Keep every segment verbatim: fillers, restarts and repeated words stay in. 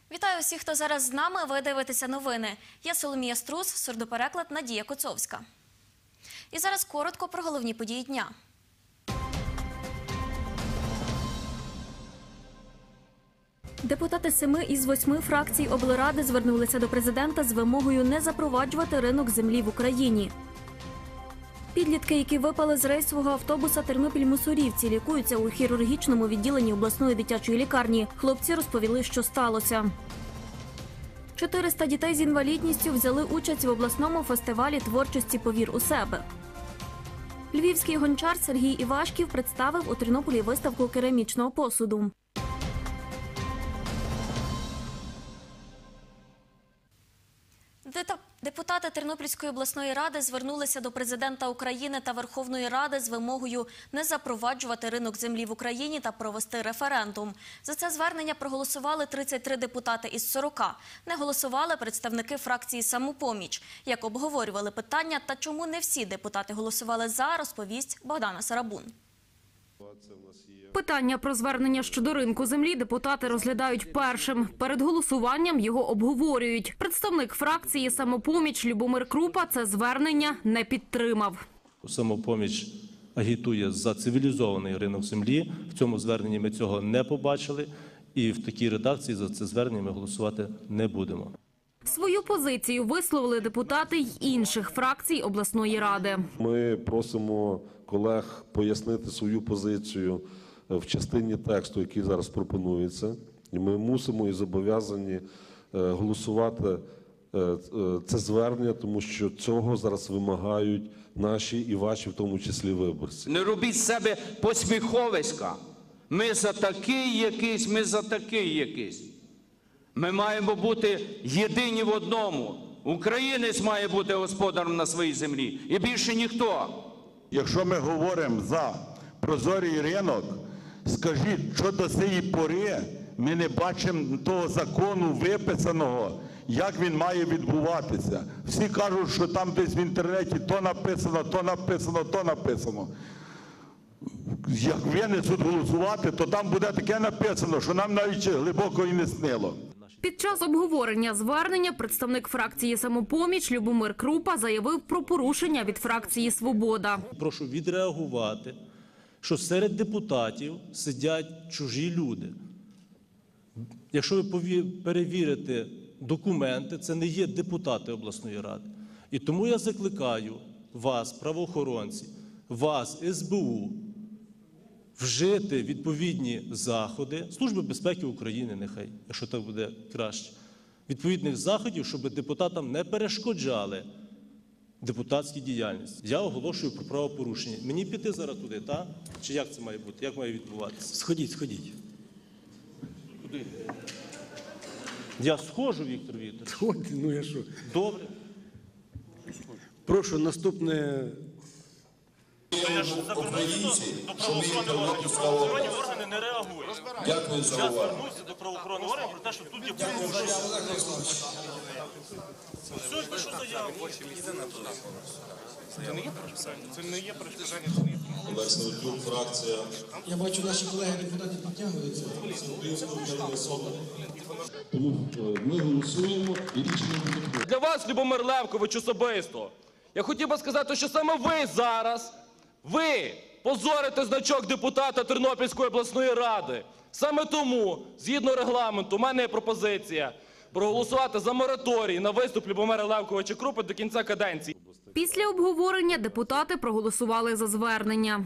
Вітаю всіх, хто зараз з нами. Ви дивитеся новини. Я Соломія Струс, сурдопереклад Надія Коцовська. І зараз коротко про головні події дня. Депутати семи із восьми фракцій облради звернулися до президента з вимогою не запроваджувати ринок землі в Україні. Підлітки, які випали з рейсового автобуса Тернопіль-Мусорівці, лікуються у хірургічному відділенні обласної дитячої лікарні. Хлопці розповіли, що сталося. чотириста дітей з інвалідністю взяли участь в обласному фестивалі творчості «Повір у себе». Львівський гончар Сергій Івашків представив у Тернополі виставку керамічного посуду. Депутати Тернопільської обласної ради звернулися до президента України та Верховної Ради з вимогою не запроваджувати ринок землі в Україні та провести референдум. За це звернення проголосували тридцять три депутати із сорока. Не голосували представники фракції «Самопоміч». Як обговорювали питання та чому не всі депутати голосували «за», розповість Богдана Сарабун. Питання про звернення щодо ринку землі депутати розглядають першим. Перед голосуванням його обговорюють. Представник фракції «Самопоміч» Любомир Крупа це звернення не підтримав. «Самопоміч» агітує за цивілізований ринок землі. В цьому зверненні ми цього не побачили. І в такій редакції за це звернення ми голосувати не будемо. Свою позицію висловили депутати й інших фракцій обласної ради. Ми просимо колег пояснити свою позицію в частині тексту, який зараз пропонується. І ми мусимо і зобов'язані голосувати це звернення, тому що цього зараз вимагають наші і ваші, в тому числі, виборці. Не робіть з себе посміховиська. Ми за такий якийсь, ми за такий якийсь. Ми маємо бути єдині в одному. Українець має бути господарем на своїй землі. І більше ніхто. Якщо ми говоримо за прозорий ринок, скажіть, що до цієї пори ми не бачимо того закону виписаного, як він має відбуватися. Всі кажуть, що там десь в інтернеті то написано, то написано, то написано. Як винесуть голосувати, то там буде таке написано, що нам навіть глибоко і не снило. Під час обговорення звернення представник фракції «Самопоміч» Любомир Крупа заявив про порушення від фракції «Свобода». Прошу відреагувати, що серед депутатів сидять чужі люди. Якщо ви перевірите документи, це не є депутати обласної ради. І тому я закликаю вас, правоохоронці, вас, ес бе у, вжити відповідні заходи, Служби безпеки України нехай, якщо так буде краще, відповідних заходів, щоб депутатам не перешкоджали депутатській діяльності. Я оголошую про правопорушення. Мені піти зараз туди, так? Чи як це має бути? Як має відбуватися? Сходіть, сходіть. Куди? Я схожу, Віктор Вікторович. Сходьте, ну я що? Добре. Прошу, наступне... Українці, що ми Тернопільська область. Органи не реагують. Дякую за Я увагу. звернувся до правоохоронних органів про те, що тут є порушення. Все, ж пишу заяву. Це не є перешкоджання, це не є перешкоджання, це не є. Олег Савчук, фракція. Я бачу, наші колеги депутати підтягуються. Тому ми голосуємо і рішення буде. Для вас, Любомир Левкович, особисто, я хотів би сказати, що саме ви зараз, ви позорите значок депутата Тернопільської обласної ради. Саме тому, згідно регламенту, у мене є пропозиція проголосувати за мораторій на виступ Любомира Левковича Крупи до кінця каденції. Після обговорення депутати проголосували за звернення.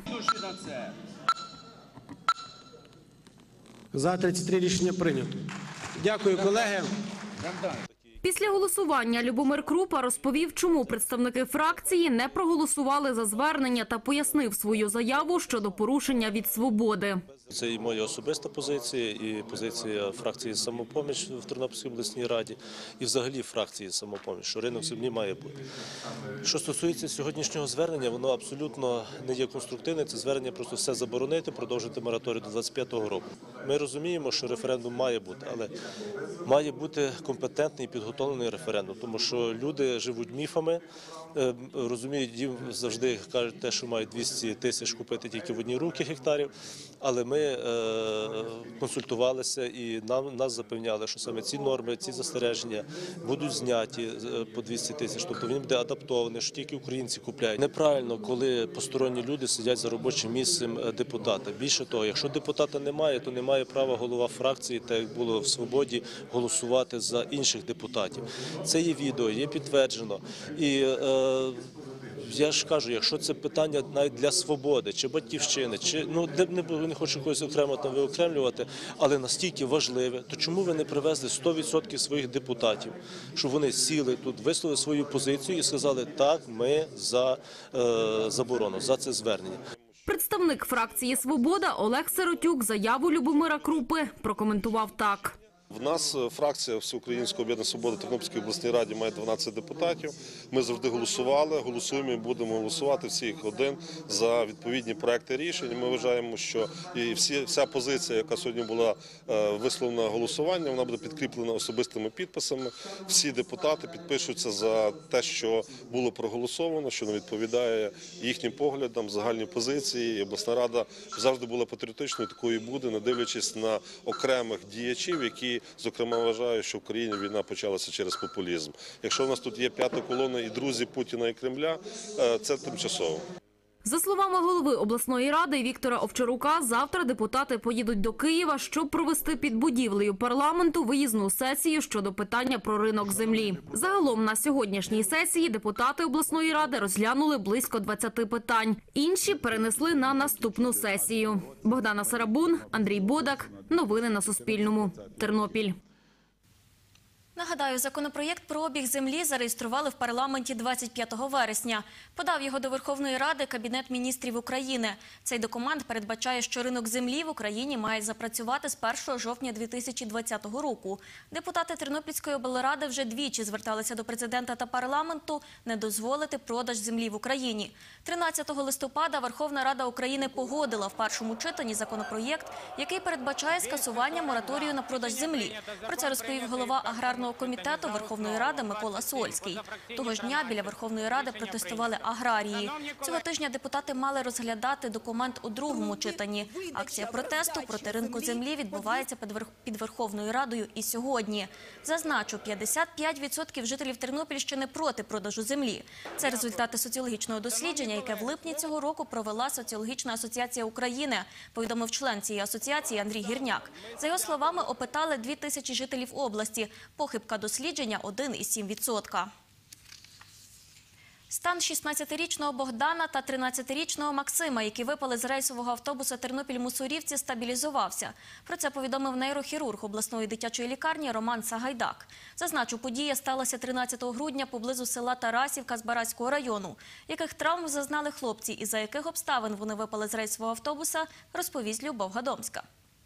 За тридцять три рішення прийнято. Дякую, колеги. Після голосування Любомир Крупа розповів, чому представники фракції не проголосували за звернення та пояснив свою заяву щодо порушення від «Свободи». Це і моя особиста позиція, і позиція фракції «Самопоміч» в Тернопільській обласній раді, і взагалі фракції «Самопоміч», що ринок землі має бути. Що стосується сьогоднішнього звернення, воно абсолютно не є конструктивне. Це звернення просто все заборонити, продовжити мораторій до двадцять п'ятого року. Ми розуміємо, що референдум має бути, але має бути компетентний і підготовлений референдум, тому що люди живуть міфами, розуміють, їм завжди кажуть те, що мають двісті тисяч купити тільки в одні руки гектарів, але ми консультувалися і нам нас запевняли, що саме ці норми, ці застереження будуть зняті по двісті тисяч. Тобто він буде адаптований, що тільки українці купляють. Неправильно, коли посторонні люди сидять за робочим місцем депутата. Більше того, якщо депутата немає, то немає права голова фракції, так як було в «Свободі», голосувати за інших депутатів. Це є відео, є підтверджено. І е, я ж кажу, якщо це питання навіть для «Свободи» чи «Батьківщини», чи ну де б не було, не хочу когось окремо там виокремлювати, але настільки важливе, то чому ви не привезли сто відсотків своїх депутатів, щоб вони сіли тут, висловили свою позицію і сказали, так, ми за е, заборону, за це звернення. Представник фракції «Свобода» Олег Сиротюк заяву Любомира Крупи прокоментував так. В нас фракція Всеукраїнського об'єднання «Свобода» Тернопільській обласній раді має дванадцять депутатів. Ми завжди голосували, голосуємо і будемо голосувати всіх один за відповідні проекти рішень. Ми вважаємо, що і всі, вся позиція, яка сьогодні була висловлена голосуванням, вона буде підкріплена особистими підписами. Всі депутати підпишуться за те, що було проголосовано, що не відповідає їхнім поглядам, загальній позиції. І обласна рада завжди була патріотичною, такою і буде, не дивлячись на окремих діячів, які зокрема, вважаю, що в країні війна почалася через популізм. Якщо у нас тут є п'ята колона і друзі Путіна і Кремля, це тимчасово. За словами голови обласної ради Віктора Овчарука, завтра депутати поїдуть до Києва, щоб провести під будівлею парламенту виїзну сесію щодо питання про ринок землі. Загалом на сьогоднішній сесії депутати обласної ради розглянули близько двадцяти питань. Інші перенесли на наступну сесію. Богдана Сарабун, Андрій Бодак. Новини на Суспільному. Тернопіль. Нагадаю, законопроєкт про обіг землі зареєстрували в парламенті двадцять п'ятого вересня. Подав його до Верховної Ради Кабінет міністрів України. Цей документ передбачає, що ринок землі в Україні має запрацювати з першого жовтня дві тисячі двадцятого року. Депутати Тернопільської облради вже двічі зверталися до президента та парламенту не дозволити продаж землі в Україні. тринадцятого листопада Верховна Рада України погодила в першому читанні законопроєкт, який передбачає скасування мораторію на продаж землі. Про це розповів голова аграрного комітету Верховної Ради Микола Сольський. Того ж дня біля Верховної Ради протестували аграрії. Цього тижня депутати мали розглядати документ у другому читанні. Акція протесту проти ринку землі відбувається під Верховною Радою і сьогодні. Зазначу, п'ятдесят п'ять відсотків жителів Тернопільщини проти продажу землі. Це результати соціологічного дослідження, яке в липні цього року провела Соціологічна асоціація України, повідомив член цієї асоціації Андрій Гірняк. За його словами, опитали дві тисячі жителів області. Похибка дослідження – один цілих сім десятих відсотка. Стан шістнадцятирічного Богдана та тринадцятирічного Максима, які випали з рейсового автобуса Тернопіль-Мусорівці, стабілізувався. Про це повідомив нейрохірург обласної дитячої лікарні Роман Сагайдак. Зазначу, подія сталася тринадцятого грудня поблизу села Тарасівка Збаразького району. Яких травм зазнали хлопці і за яких обставин вони випали з рейсового автобуса, розповість Любов Гадомська.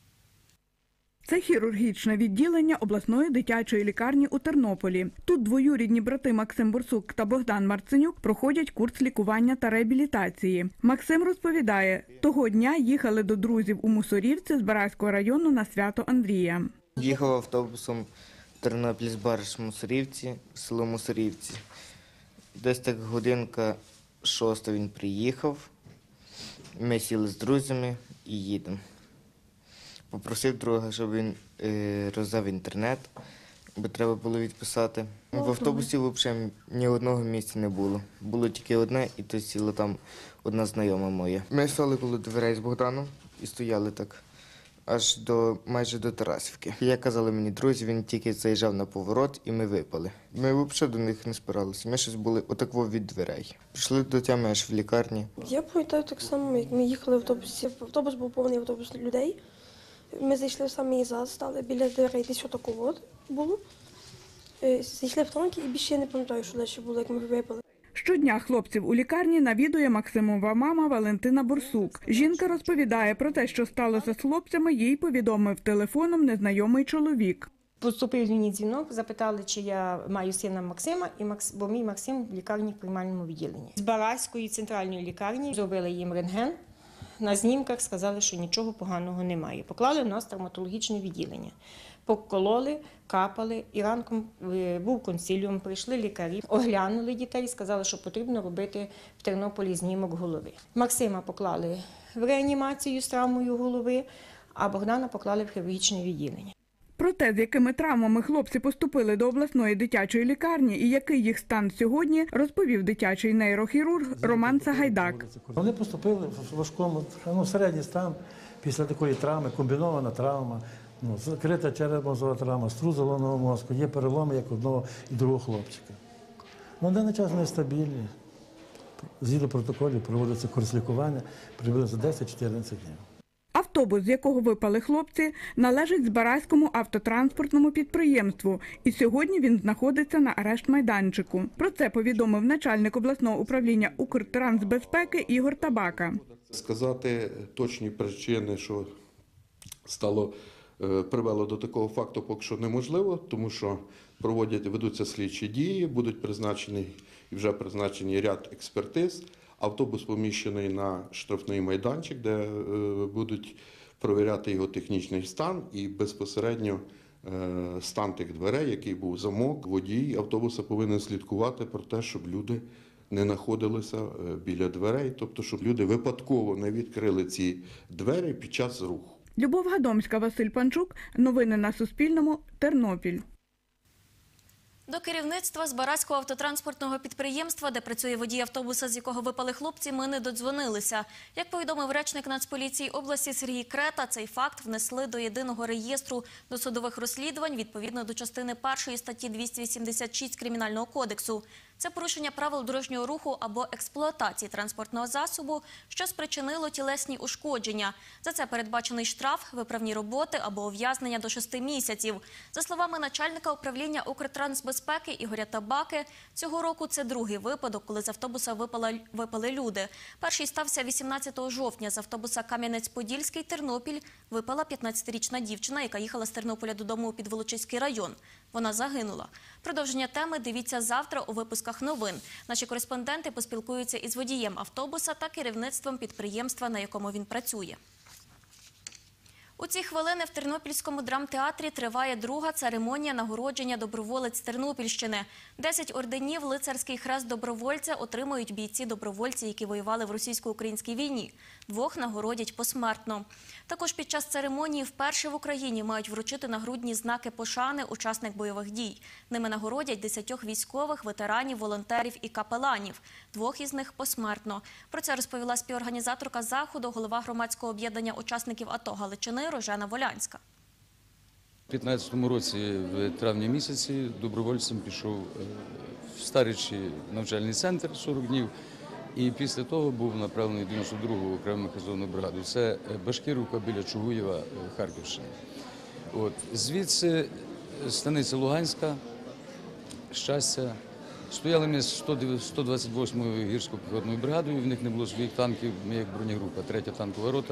Це хірургічне відділення обласної дитячої лікарні у Тернополі. Тут двоюрідні брати Максим Борсук та Богдан Марценюк проходять курс лікування та реабілітації. Максим розповідає, того дня їхали до друзів у Мусорівці Збаразького району на свято Андрія. Їхав автобусом Тернопіль-Збараж-Мусорівці, село Мусорівці. Десь так годинка шоста він приїхав, ми сіли з друзями і їдемо. Попросив друга, щоб він е, роздав інтернет, бо треба було відписати. В автобусі взагалі ні одного місця не було. Було тільки одне, і то сіла там одна знайома моя. Ми стали коло дверей з Богданом і стояли так аж до майже до Тарасівки. Як казали мені друзі, він тільки заїжджав на поворот і ми випали. Ми взагалі до них не спиралися. Ми щось були отако від дверей. Прийшли до тями аж в лікарні. Я пам'ятаю так само, як ми їхали в автобусі. Автобус був повний автобус людей. Ми зайшли в самий зал, стали біля дверей, десь отако от було. Зайшли в танки і більше я не пам'ятаю, що далі було, як ми випали. Щодня хлопців у лікарні навідує Максимова мама Валентина Борсук. Жінка розповідає про те, що сталося з хлопцями, їй повідомив телефоном незнайомий чоловік. Поступив мені дзвінок, запитали, чи я маю сина Максима, і Макс... бо мій Максим в лікарні в приймальному відділенні. З Бараської центральної лікарні зробили їм рентген. На знімках сказали, що нічого поганого немає. Поклали в нас травматологічне відділення. Покололи, капали, і ранком був консиліум, прийшли лікарі, оглянули дітей, сказали, що потрібно робити в Тернополі знімок голови. Максима поклали в реанімацію з травмою голови, а Богдана поклали в хірургічне відділення. Про те, з якими травмами хлопці поступили до обласної дитячої лікарні і який їх стан сьогодні, розповів дитячий нейрохірург Роман Сагайдак. Вони поступили в важкому, ну, середній стан після такої травми, комбінована травма, ну, закрита черепно-мозгова травма, струс головного мозку, є переломи як одного і другого хлопчика. На даний час вони стабільні. Згідно протоколів проводиться курс лікування приблизно десять-чотирнадцять днів. Автобус, з якого випали хлопці, належить Збаразькому автотранспортному підприємству, і сьогодні він знаходиться на арешт-майданчику. Про це повідомив начальник обласного управління Укртрансбезпеки Ігор Табака. Сказати точні причини, що стало, привело до такого факту, поки що неможливо, тому що проводять, ведуться слідчі дії, будуть призначені і вже призначені ряд експертиз. Автобус поміщений на штрафний майданчик, де е, будуть перевіряти його технічний стан і безпосередньо е, стан тих дверей, який був замок. Водій автобуса повинен слідкувати про те, щоб люди не знаходилися е, біля дверей, тобто щоб люди випадково не відкрили ці двері під час руху. Любов Гадомська, Василь Панчук. Новини на Суспільному. Тернопіль. До керівництва Збаразького автотранспортного підприємства, де працює водій автобуса, з якого випали хлопці, ми не додзвонилися. Як повідомив речник Нацполіції області Сергій Крета, цей факт внесли до єдиного реєстру досудових розслідувань відповідно до частини першої статті двісті вісімдесят шість Кримінального кодексу. Це порушення правил дорожнього руху або експлуатації транспортного засобу, що спричинило тілесні ушкодження. За це передбачений штраф, виправні роботи або ув'язнення до шести місяців. За словами начальника управління Укртрансбезпеки Ігоря Табаки, цього року це другий випадок, коли з автобуса випали, випали люди. Перший стався вісімнадцятого жовтня. З автобуса Кам'янець-Подільський, Тернопіль, випала п'ятнадцятирічна дівчина, яка їхала з Тернополя додому у Підволочиський район. Вона загинула. Продовження теми дивіться завтра у випусках новин. Наші кореспонденти поспілкуються із водієм автобуса та керівництвом підприємства, на якому він працює. У ці хвилини в Тернопільському драмтеатрі триває друга церемонія нагородження доброволець Тернопільщини. Десять орденів лицарський хрест добровольця отримують бійці-добровольці, які воювали в російсько-українській війні. Двох нагородять посмертно. Також під час церемонії вперше в Україні мають вручити нагрудні знаки пошани учасник бойових дій. Ними нагородять десятьох військових, ветеранів, волонтерів і капеланів. Двох із них посмертно. Про це розповіла співорганізаторка заходу, голова громадського об'єднання учасників АТО Галичини Рожена Волянська. У дві тисячі п'ятнадцятому році, в травні місяці, добровольцем пішов в Старичі навчальний центр сорок днів. І після того був направлений в дев'яносто другу окрему механізовану бригаду. Це Башкирівка біля Чугуєва, Харківщина. От. Звідси станиця Луганська, Щастя. Стояли ми з сто двадцять восьмою гірсько-піхотною бригадою, в них не було своїх танків, ми як бронегрупа, третя танкова рота,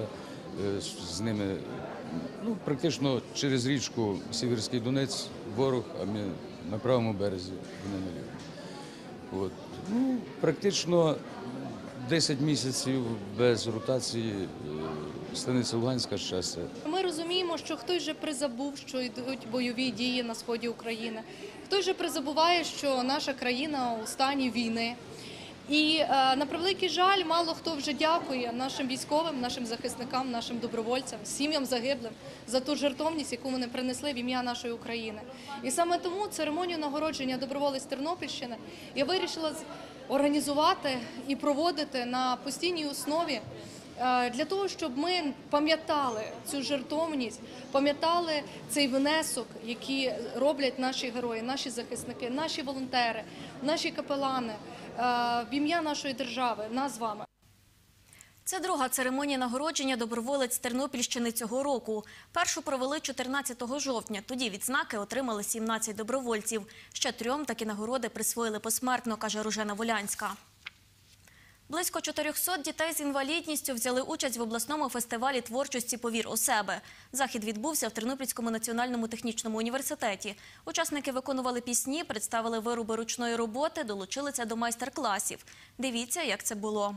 з ними ну, практично через річку Сіверський Донець, ворог, а ми на правому березі, вони на лівому. От. Ну, практично десять місяців без ротації станиця Луганська, Щастя. Ми розуміємо, що хтось вже призабув, що йдуть бойові дії на сході України. Хтось вже призабуває, що наша країна у стані війни. І, на превеликий жаль, мало хто вже дякує нашим військовим, нашим захисникам, нашим добровольцям, сім'ям загиблим за ту жертовність, яку вони принесли в ім'я нашої України. І саме тому церемонію нагородження доброволець Тернопільщини я вирішила організувати і проводити на постійній основі для того, щоб ми пам'ятали цю жертовність, пам'ятали цей внесок, який роблять наші герої, наші захисники, наші волонтери, наші капелани в ім'я нашої держави, нас з вами. Це друга церемонія нагородження доброволець Тернопільщини цього року. Першу провели чотирнадцятого жовтня. Тоді відзнаки отримали сімнадцять добровольців. Ще трьом такі нагороди присвоїли посмертно, каже Рожена Волянська. Близько чотирьохсот дітей з інвалідністю взяли участь в обласному фестивалі творчості «Повір у себе». Захід відбувся в Тернопільському національному технічному університеті. Учасники виконували пісні, представили вироби ручної роботи, долучилися до майстер-класів. Дивіться, як це було.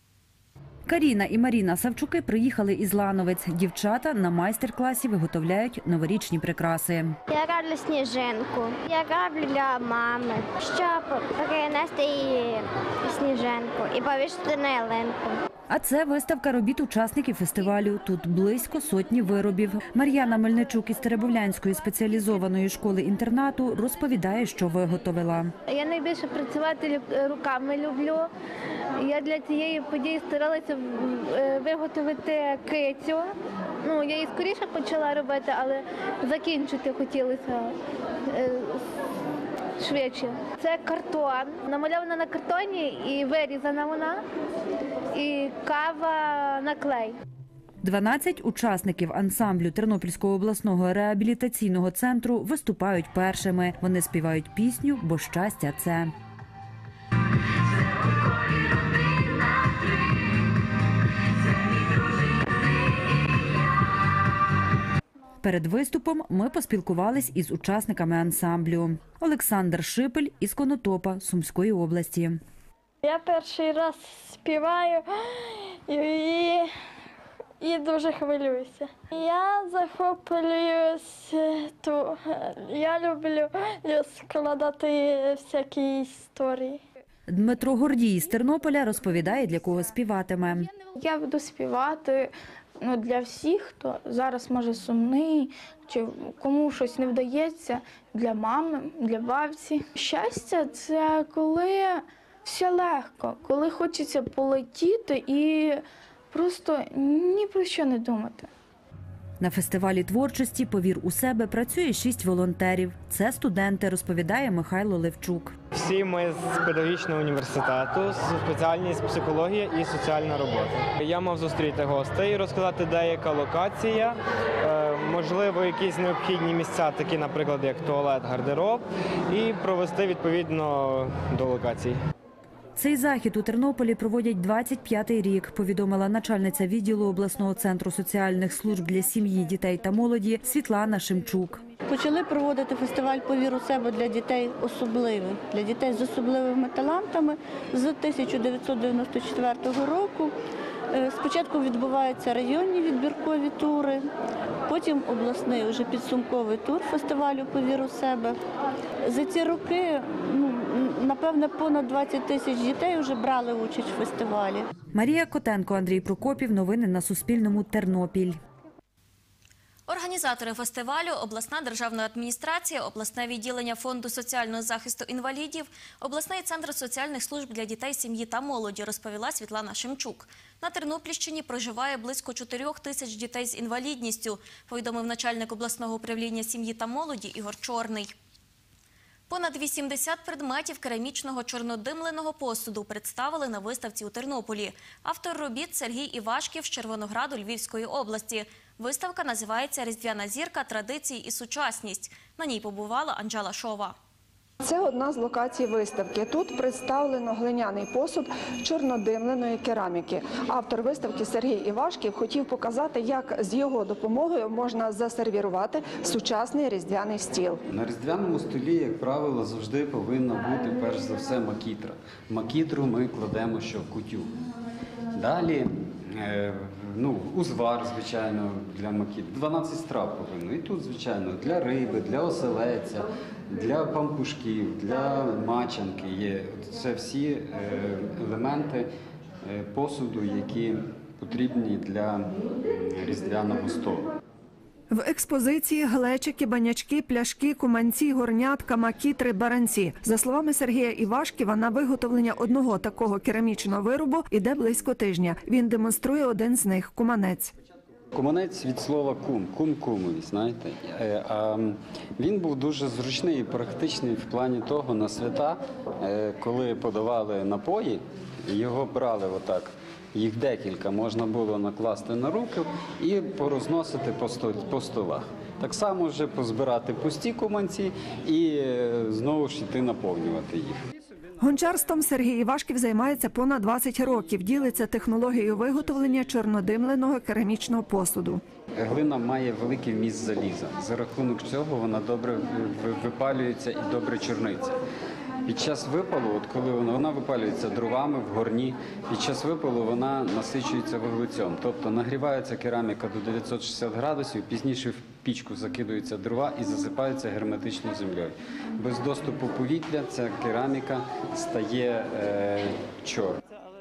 Каріна і Маріна Савчуки приїхали із Лановець. Дівчата на майстер-класі виготовляють новорічні прикраси. Я роблю сніжинку. Я роблю для мами, щоб перенести її сніжинку і повісити на ялинку. А це виставка робіт учасників фестивалю. Тут близько сотні виробів. Мар'яна Мельничук із Теребовлянської спеціалізованої школи-інтернату розповідає, що виготовила. Я найбільше працювати руками люблю. Я для цієї події старалася виготовити кицю. Ну, я її скоріше почала робити, але закінчити хотілося швидше. Це картон. Намальована на картоні і вирізана вона. І кава на клей. дванадцять учасників ансамблю Тернопільського обласного реабілітаційного центру виступають першими. Вони співають пісню «Бо щастя – це». Перед виступом ми поспілкувались із учасниками ансамблю. Олександр Шипель із Конотопа, Сумської області. Я перший раз співаю і, і дуже хвилююся. Я захоплююсь, то я люблю складати всякі історії. Дмитро Гордій з Тернополя розповідає, для кого співатиме. Я буду співати ну, для всіх, хто зараз може сумний, чи кому щось не вдається, для мами, для бабці. Щастя – це коли все легко, коли хочеться полетіти і просто ні про що не думати. На фестивалі творчості «Повір у себе» працює шість волонтерів. Це студенти, розповідає Михайло Левчук. Всі ми з педагогічного університету, спеціальність психологія і соціальна робота. Я мав зустріти гостей, розказати, де яка локація, можливо, якісь необхідні місця, такі, наприклад, як туалет, гардероб, і провести відповідно до локацій. Цей захід у Тернополі проводять двадцять п'ятий рік, повідомила начальниця відділу обласного центру соціальних служб для сім'ї, дітей та молоді Світлана Шимчук. Почали проводити фестиваль «Повір у себе» для дітей особливих, для дітей з особливими талантами з тисяча дев'ятсот дев'яносто четвертого року. Спочатку відбуваються районні відбіркові тури, потім обласний вже підсумковий тур фестивалю «Повір у себе». За ці роки, ну, напевне, понад двадцять тисяч дітей вже брали участь у фестивалі. Марія Котенко, Андрій Прокопів. Новини на Суспільному. Тернопіль. Організатори фестивалю – обласна державна адміністрація, обласне відділення Фонду соціального захисту інвалідів, обласний центр соціальних служб для дітей, сім'ї та молоді, розповіла Світлана Шимчук. На Тернопільщині проживає близько чотирьох тисяч дітей з інвалідністю, повідомив начальник обласного управління сім'ї та молоді Ігор Чорний. Понад вісімдесят предметів керамічного чорнодимленого посуду представили на виставці у Тернополі. Автор робіт – Сергій Івашків з Червонограду Львівської області. Виставка називається «Різдвяна зірка. Традиції і сучасність». На ній побувала Анжела Шова. Це одна з локацій виставки. Тут представлено глиняний посуд чорнодимленої кераміки. Автор виставки Сергій Івашків хотів показати, як з його допомогою можна засервірувати сучасний різдвяний стіл. На різдвяному столі, як правило, завжди повинна бути, перш за все, макітра. Макітру ми кладемо що в кутю. Далі ну, узвар, звичайно, для макітру. дванадцять страв повинно. І тут, звичайно, для риби, для оселедця, для пампушків, для мачанки є. Це всі елементи посуду, які потрібні для різдвяного столу. В експозиції глечики, банячки, пляшки, куманці, горнятка, макітри, баранці. За словами Сергія Івашківа, на виготовлення одного такого керамічного виробу йде близько тижня. Він демонструє один з них – куманець. Куманець від слова кум, кум кумові, знаєте. А він був дуже зручний і практичний в плані того на свята, коли подавали напої, його брали отак. Їх декілька можна було накласти на руки і порозносити по столах. Так само вже позбирати пусті куманці і знову ж йти наповнювати їх. Гончарством Сергій Івашків займається понад двадцять років. Ділиться технологією виготовлення чорнодимленого керамічного посуду. Глина має великий вміст заліза. За рахунок цього вона добре випалюється і добре чорниться. Під час випалу, от коли вона, вона випалюється дровами в горні, під час випалу вона насичується вуглецем. Тобто нагрівається кераміка до дев'ятсот шістдесят градусів, пізніше в пічку закидуються дрова і засипаються герметично землею. Без доступу повітря ця кераміка стає е, чорна.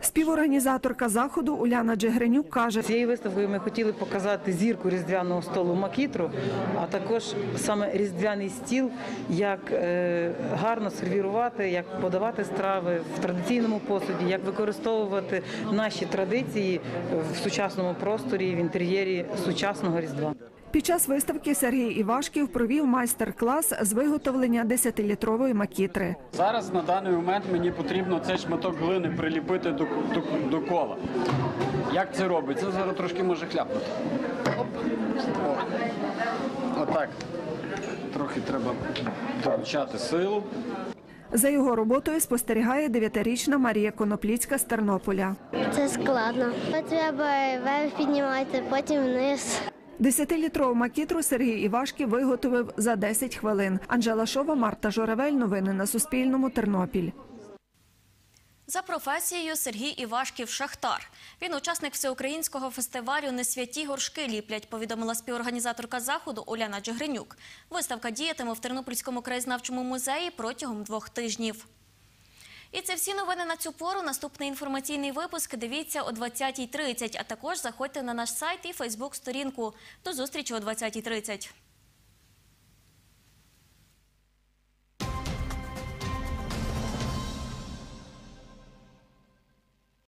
Співорганізаторка заходу Уляна Джигренюк каже, цією виставкою ми хотіли показати зірку різдвяного столу макітру, а також саме різдвяний стіл, як е, гарно сервірувати, як подавати страви в традиційному посуді, як використовувати наші традиції в сучасному просторі, в інтер'єрі сучасного Різдва. Під час виставки Сергій Івашків провів майстер-клас з виготовлення десятилітрової макітри. Зараз на даний момент мені потрібно цей шматок глини приліпити до, до, до кола. Як це робиться? Зараз трошки може хляпнути. Оп. О. Отак. Трохи треба долучати силу. За його роботою спостерігає дев'ятирічна Марія Конопліцька з Тернополя. Це складно. Треба вверх піднімати, потім вниз. Десятилітрову макітру Сергій Івашків виготовив за десять хвилин. Анжела Шова, Марта Журавель. Новини на Суспільному. Тернопіль. За професією Сергій Івашків – шахтар. Він учасник всеукраїнського фестивалю «Не святі горшки ліплять», повідомила співорганізаторка заходу Уляна Джигренюк. Виставка діятиме в Тернопільському краєзнавчому музеї протягом двох тижнів. І це всі новини на цю пору. Наступний інформаційний випуск дивіться о двадцятій тридцять, а також заходьте на наш сайт і фейсбук-сторінку. До зустрічі о двадцятій тридцять.